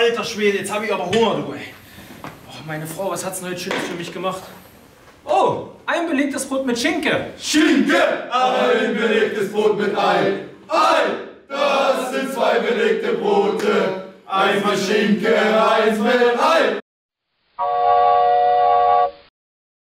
Alter Schwede, jetzt habe ich aber Hunger, du ey. Oh, meine Frau, was hat's denn heute Schönes für mich gemacht? Oh, ein belegtes Brot mit Schinke. Schinke! Ein belegtes Brot mit Ei. Ei! Das sind zwei belegte Brote. Eins mit Schinke, eins mit Ei.